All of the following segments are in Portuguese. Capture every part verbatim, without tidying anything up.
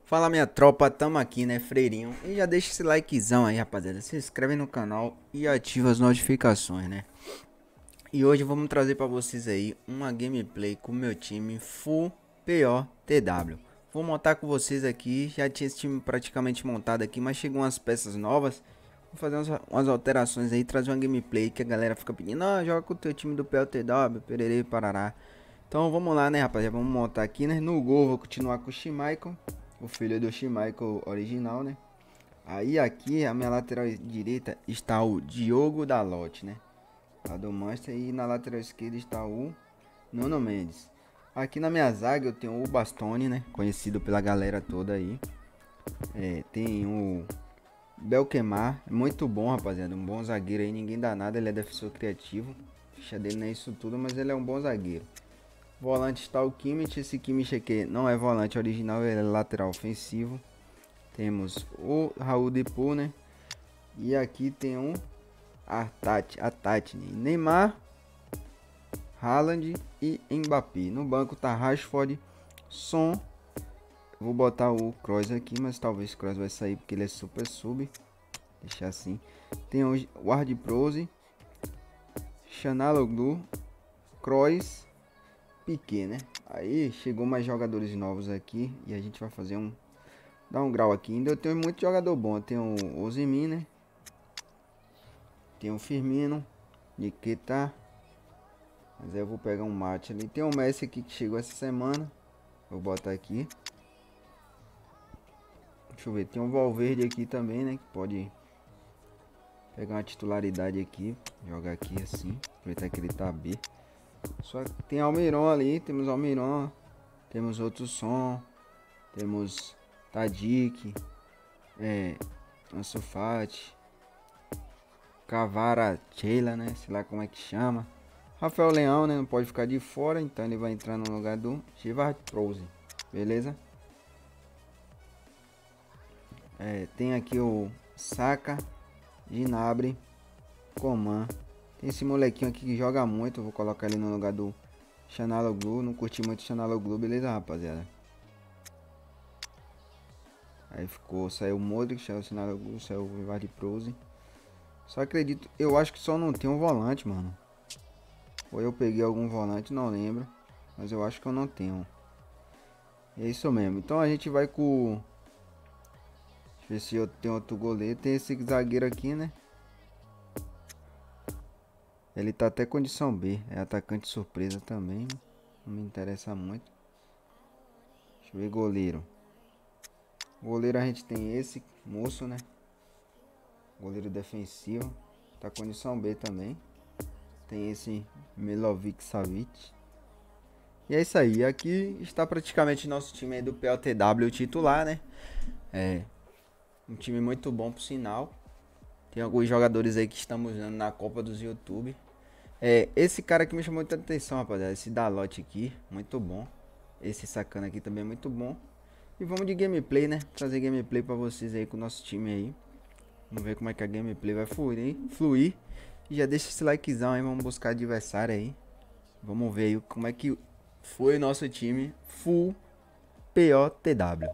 Fala minha tropa, tamo aqui né, Freirinho. E já deixa esse likezão aí, rapaziada. Se inscreve no canal e ativa as notificações, né? E hoje vamos trazer pra vocês aí uma gameplay com o meu time Full P O T W. Vou montar com vocês aqui, já tinha esse time praticamente montado aqui, mas chegou umas peças novas. Vou fazer umas, umas alterações aí, trazer uma gameplay que a galera fica pedindo. Ah, joga com o teu time do P O T W, pererê, parará. Então vamos lá, né, rapaziada, vamos montar aqui, né? No gol vou continuar com o Schmeichel, o filho do Schmeichel original, né? Aí aqui a minha lateral direita está o Diogo Dalot, né? Lá do Manchester. E na lateral esquerda está o Nuno Mendes. Aqui na minha zaga eu tenho o Bastoni, né? Conhecido pela galera toda aí. É, tem o Belkemar, muito bom, rapaziada. Um bom zagueiro aí, ninguém dá nada. Ele é defensor criativo. A ficha dele não é isso tudo, mas ele é um bom zagueiro. Volante está o Kimmich. Esse Kimmich aqui não é volante original, ele é lateral ofensivo. Temos o Raul Depo, né? E aqui tem um Artat, Atatne, Neymar, Haaland e Mbappé. No banco tá Rashford, Son. Vou botar o Kroos aqui, mas talvez o Kroos vai sair porque ele é super sub. Deixar assim. Tem o Ward-Prowse, Çalhanoğlu, Kroos, Piqué, né? Aí chegou mais jogadores novos aqui e a gente vai fazer um dar um grau aqui. Ainda eu tenho muito jogador bom. Tem o Osimhen, né? Tem o Firmino, Nikita. Mas aí eu vou pegar um mate ali. Tem o Messi aqui que chegou essa semana. Vou botar aqui. Deixa eu ver. Tem um Valverde aqui também, né? Que pode pegar uma titularidade aqui. Jogar aqui assim. Aproveitar que ele tá B. Só que tem Almiron ali. Temos Almiron. Temos outro som. Temos Tadic. É. Ansu Fati. Cavara Sheila, né? Sei lá como é que chama. Rafael Leão, né? Não pode ficar de fora. Então ele vai entrar no lugar do Ward-Prowse. Beleza? É, tem aqui o Saka, Gnabry, Coman. Tem esse molequinho aqui que joga muito. Eu vou colocar ele no lugar do Çalhanoğlu. Não curti muito o Çalhanoğlu, beleza, rapaziada? Aí ficou, saiu o Modric, saiu o Çalhanoğlu, saiu o Ward-Prowse. Só acredito, eu acho que só não tem um volante, mano. Ou eu peguei algum volante, não lembro. Mas eu acho que eu não tenho. É isso mesmo. Então a gente vai com... Deixa eu ver se eu tenho outro goleiro. Tem esse zagueiro aqui, né? Ele tá até condição B. É atacante surpresa também. Não me interessa muito. Deixa eu ver goleiro. Goleiro a gente tem esse moço, né? Goleiro defensivo. Tá condição B também. Tem esse Milovic Savic. E é isso aí. Aqui está praticamente nosso time aí do P O T W titular, né? É um time muito bom por sinal. Tem alguns jogadores aí que estamos usando na Copa dos YouTube. É, esse cara aqui me chamou muita atenção, rapaziada. Esse Dalot aqui, muito bom. Esse sacana aqui também é muito bom. E vamos de gameplay, né? Trazer gameplay pra vocês aí com o nosso time aí. Vamos ver como é que a gameplay vai fluir, fluir. E já deixa esse likezão aí, vamos buscar adversário aí. Vamos ver aí como é que foi o nosso time Full P O T W.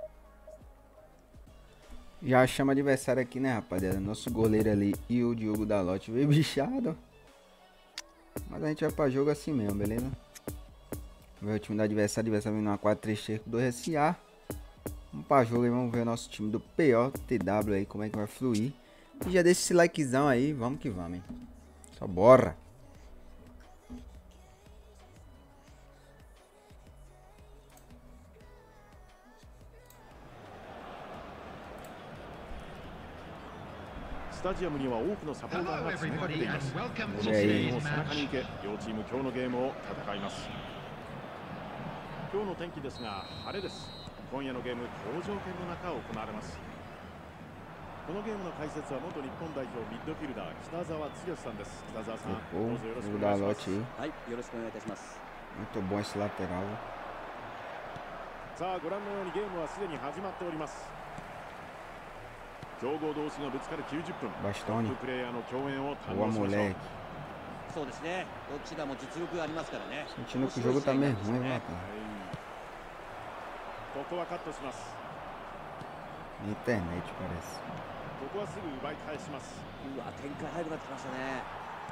Já chama adversário aqui, né, rapaziada? Nosso goleiro ali e o Diogo Dalot veio bichado. Mas a gente vai pra jogo assim mesmo, beleza? Vamos ver o time do adversário. O adversário vem numa quatro três três com dois S A. Vamos pra jogo e vamos ver o nosso time do P O T W aí, como é que vai fluir. E já deixa esse likezão aí, vamos que vamos, hein? Só bora! Stadium には多くのサポーターが詰めかけています。この声 E aí? 援を背中に受け、両チーム今日のゲームを戦います。今日の天気ですが晴れです。今夜のゲーム好条件の中行われます。このゲームの解説は元日本代表ミッドフィルダー北澤剛さんです。北澤さん、どうぞよろしくお願いします。 はい、よろしくお願いいたします。 Muito bom esse lateral. さあご覧のようにゲームはすでに始まっております。強豪同士がぶつかるきゅうじゅっぷん。 Bastoni. トッププレイヤーの共演を堪 Boa, 能しましょう。 moleque. そうですね。どちらも実力がありますからね。 Sentindo que o jogo tá meio ruim, né, はい rapaz? ここはカットします。 Internet parece. ここはすぐ奪い返します。 うわ、展開早くなってきましたね。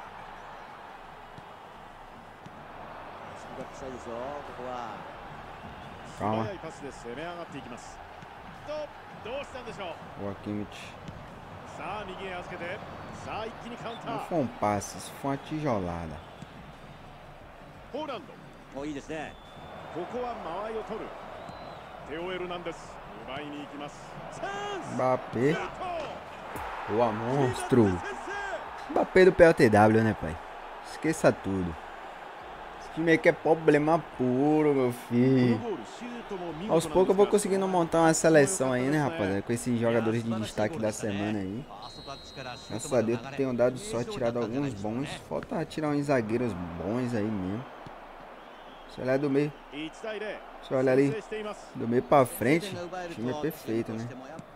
スピードアップしたいですよ、ここは。 素早いパスで攻め上がっていきます。と、どうしたんでしょう。 Boa, Kimmich. さあ右へ預けて、さあ一気にカウンタ Não ー。 foi um passe, isso foi uma tijolada. ポーランド。 お、いいですね。 ここは間合いを取る。テオ・エルナンデス奪いに行きます。チャンス。 Mbappé. シュート。 Boa, monstro. Mbappé do P L T W, né, pai? Esqueça tudo. Esse time aqui é problema puro, meu filho. Aos poucos eu vou conseguindo montar uma seleção aí, né, rapaziada? Com esses jogadores de destaque da semana aí. Graças a Deus tenho dado só tirado alguns bons. Falta tirar uns zagueiros bons aí mesmo. Se olhar do meio. Se olhar ali do meio pra frente, o time é perfeito, né?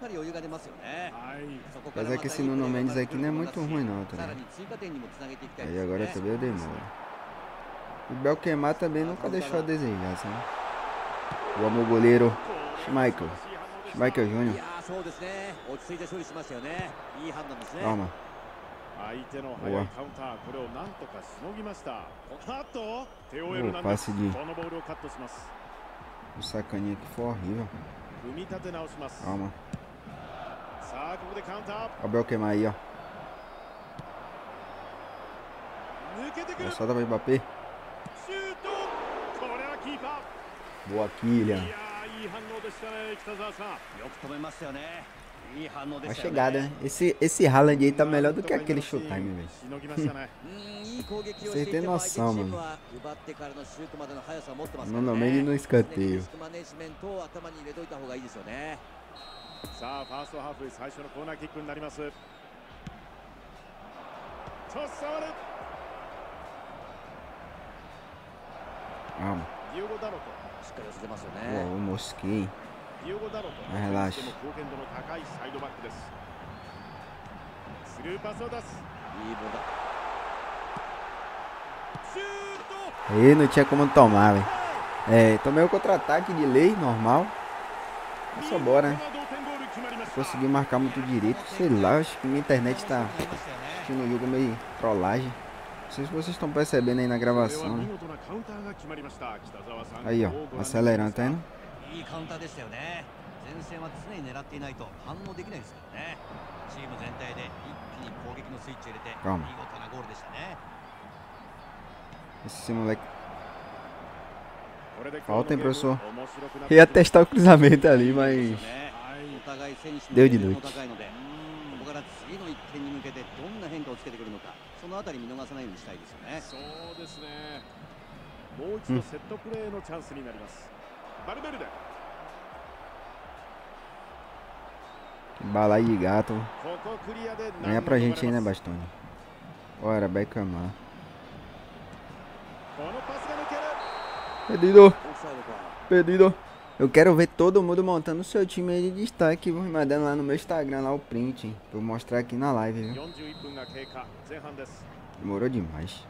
Apesar que esse Nuno Mendes aqui não é muito ruim não, tá ligado? Aí agora também eu demoro. O Belkemar também nunca deixou a desejar, sabe? O amor goleiro Schmeichel. Schmeichel Júnior. Calma. Boa. O passe de... O sacaninha aqui foi horrível. Calma. Olha o Belkemar aí, ó. É só dar pra Mbappé. Boa, Kylian. A chegada, né? Esse, esse Haaland aí tá melhor do que aquele Showtime, velho. Você tem noção, mano. Nuno Mendes no escanteio. Calma. Boa, eu mosquei. Mas relaxa. Aí não tinha como tomar, velho. É, tomei o contra-ataque de lei, normal. Mas só bora, né? Consegui marcar muito direito. Sei lá, acho que minha internet tá assistindo o jogo meio trollagem. Não sei se vocês estão percebendo aí na gravação, né? Aí, ó, acelerando, tá indo? Calma. Esse moleque. Falta, hein, professor? Ia testar o cruzamento ali, mas deu de noite. Hum. Que bala aí de gato. Ganha pra gente aí, né, Bastoni? Bora, Beckham. Perdido. Perdido. Eu quero ver todo mundo montando o seu time aí de destaque. Vou me mandando lá no meu Instagram, lá o print, hein, pra eu mostrar aqui na live, viu? Demorou demais.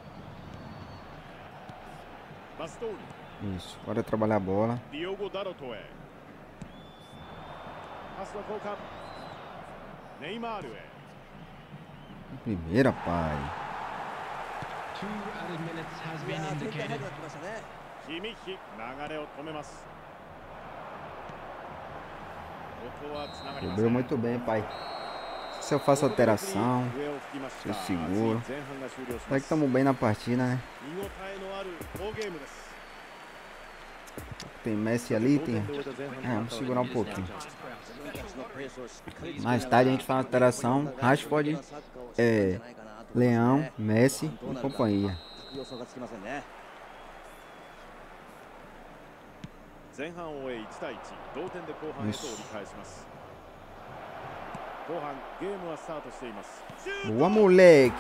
Isso, bora trabalhar a bola. Primeira, pai. Cobriu muito bem, pai. Se eu faço alteração, se eu seguro. Será que estamos bem na partida, né? Tem Messi ali, tem... É, vamos segurar um pouquinho. Mais tarde a gente faz uma alteração. Rashford, é, Leão, Messi e companhia. Isso. Boa, moleque.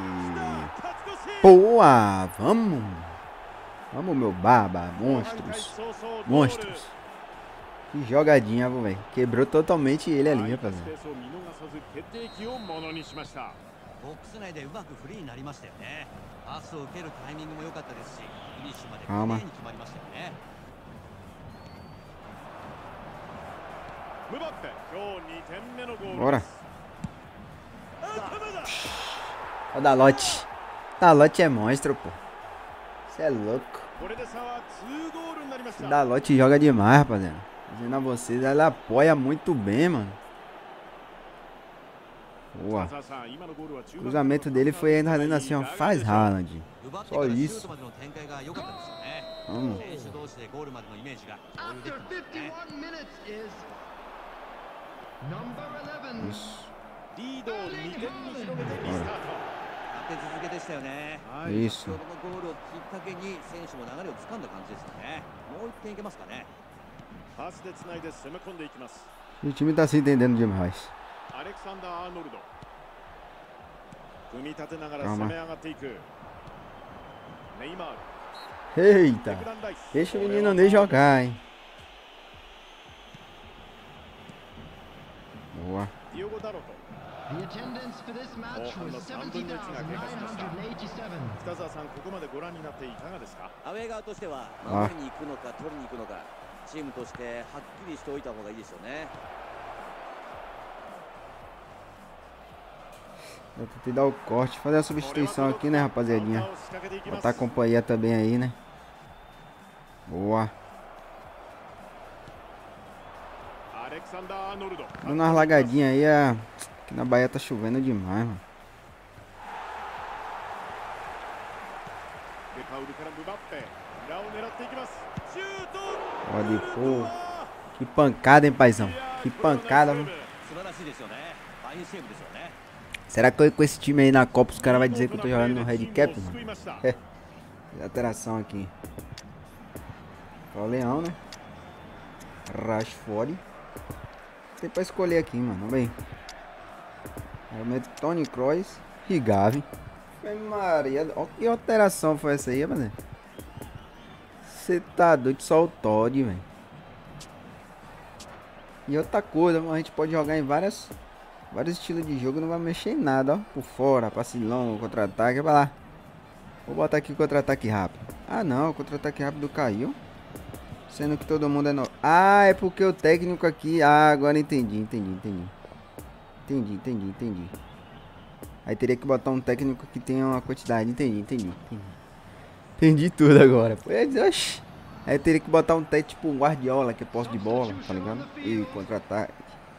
Boa, vamos. Vamos, meu baba, monstros. Monstros. Que jogadinha, velho. Quebrou totalmente ele ali, rapaziada. Calma. Bora. Ó, o Dalot. Dalot é monstro, pô. Você é louco. O Dalot joga demais, rapaziada. Dizendo a vocês, ela apoia muito bem, mano. Boa. O cruzamento dele foi ainda fazendo assim, ó. Faz Haaland. Só isso. Vamos. Isso. Bora. Isso. O time tá se entendendo demais. Calma. Eita. Deixa o menino nem jogar, hein. Boa. Eu tentei dar o corte, fazer a substituição aqui, né, rapaziadinha. Botar a companhia também aí, né. Boa. Dando umas lagadinhas aí, a... aqui na Bahia tá chovendo demais, mano. Pode pôr. Que pancada, hein, paizão. Que pancada, mano. Será que eu, com esse time aí na Copa os caras vão dizer que eu tô jogando no Red Cap, mano? É. Alteração aqui. Ó, o Leão, né? Rashford. Tem pra escolher aqui, mano. Bem. Aí eu meto Toni Kroos e Gavi. Maria, ó, que alteração foi essa aí, rapaziada. Você tá doido, só o Todd, velho. E outra coisa, a gente pode jogar em várias, vários estilos de jogo, não vai mexer em nada, ó. Por fora, passe longo, contra-ataque, vai lá. Vou botar aqui contra-ataque rápido. Ah não, o contra-ataque rápido caiu. Sendo que todo mundo é no... Ah, é porque o técnico aqui... Ah, agora entendi, entendi, entendi. Entendi, entendi, entendi. Aí teria que botar um técnico que tenha uma quantidade. Entendi, entendi, entendi. Entendi tudo agora. Oxi. Aí teria que botar um técnico tipo um Guardiola, que é posse de bola, tá ligado? E contra-ataque.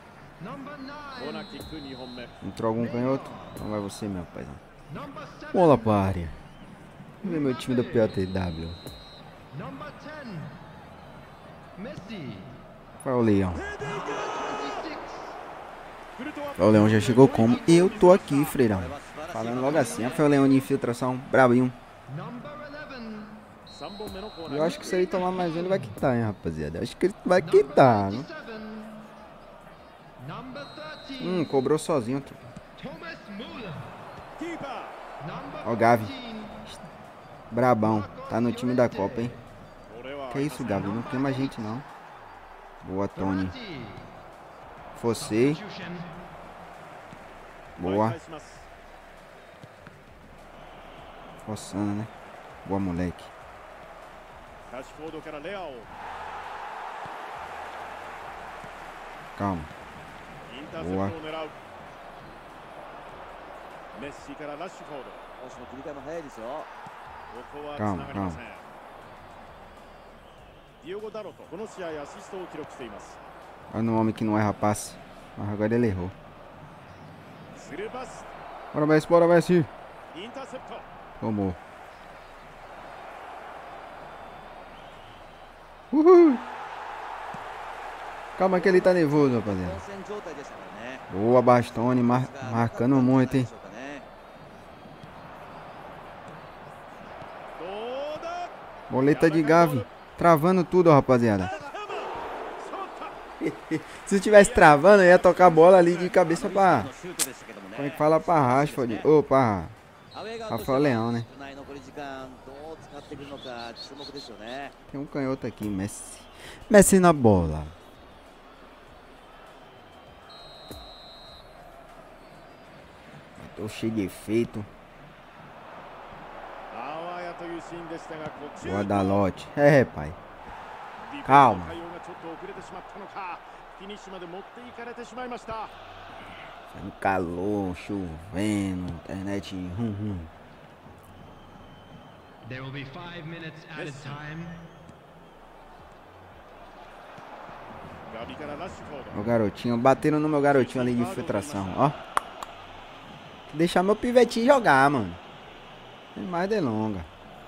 Entrou algum canhoto? Então vai você, meu paizão. Bola pra área. Vamos ver meu time do P O T W. Vai o Leão. O Leão já chegou como? Eu tô aqui, freirão. Falando logo assim. Foi o Leão de infiltração. Brabinho. Eu acho que se ele tomar mais um, ele vai quitar, hein, rapaziada. Eu acho que ele vai quitar, né? Hum, cobrou sozinho. Ó, o Gavi. Brabão. Tá no time da Copa, hein? Que isso, Gavi? Não queima a gente, não. Boa, Tony. Você. Boa. Forçando, né? Boa, moleque. Calma. Boa. Calma, calma. Olha no homem que não erra passe. Mas agora ele errou. Bora, Messi, bora, Messi. Tomou. Uhul. Calma que ele tá nervoso, rapaziada. Boa, Bastoni, mar marcando muito, hein. Boleta de Gavi. Travando tudo, rapaziada. Se eu tivesse travando, eu ia tocar a bola ali de cabeça pra... Como é que fala? Pra Rashford. Ô, pra... Rafael Leão, né? Tem um canhoto aqui, Messi. Messi na bola. Tô cheio de efeito. Boa, Dalot. É, pai. Calma. No calor, chovendo, internet rum rum. There will be five minutes added time. O garotinho, bateram no meu garotinho ali de filtração, ó. Deixar meu pivetinho jogar, mano. Sem mais delonga.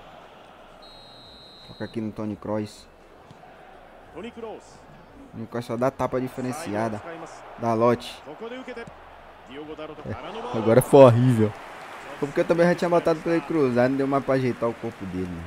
Toca aqui no Toni Kroos. Toni Kroos só dá tapa diferenciada. Dá lote. É, agora foi horrível. Porque eu também já tinha botado pra ele cruzar, não deu mais pra ajeitar o corpo dele, né?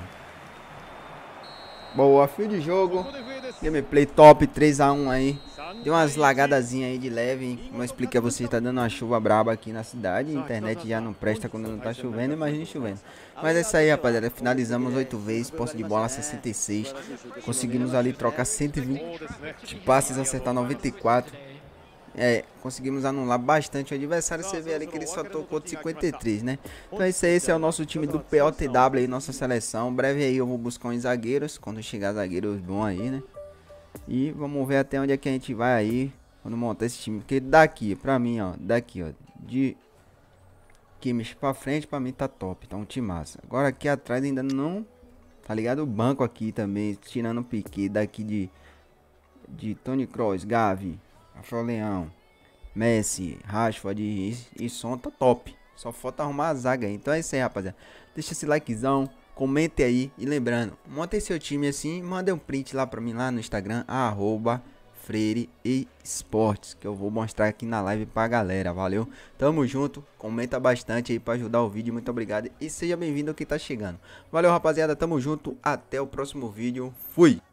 Boa, fio de jogo. Gameplay top, três a um aí. Deu umas lagadazinhas aí de leve, hein? Como eu expliquei a vocês, tá dando uma chuva braba aqui na cidade. A internet já não presta quando não tá chovendo, imagine chovendo. Mas é isso aí, rapaziada. Finalizamos oito vezes, posse de bola sessenta e seis. Conseguimos ali trocar cento e vinte passes, acertar noventa e quatro. É, conseguimos anular bastante o adversário. Você vê ali que ele só tocou de cinquenta e três, né? Então é isso aí, esse é o nosso time do P O T W aí, nossa seleção. Breve aí eu vou buscar uns zagueiros, quando chegar zagueiros bons aí, né? E vamos ver até onde é que a gente vai aí, quando montar esse time. Porque daqui, pra mim, ó, daqui, ó, de Kimmich pra frente, pra mim tá top, tá um time massa. Agora aqui atrás ainda não, tá ligado? O banco aqui também, tirando o Piquet daqui de, de Toni Kroos, Gavi, Rafael Leão, Messi, Rashford e, e Son tá top. Só falta arrumar a zaga aí. Então é isso aí, rapaziada. Deixa esse likezão, comente aí. E lembrando, monte seu time assim, manda um print lá pra mim lá no Instagram, arroba Freire Esportes, que eu vou mostrar aqui na live pra galera. Valeu? Tamo junto. Comenta bastante aí pra ajudar o vídeo. Muito obrigado. E seja bem-vindo ao que tá chegando. Valeu, rapaziada. Tamo junto. Até o próximo vídeo. Fui!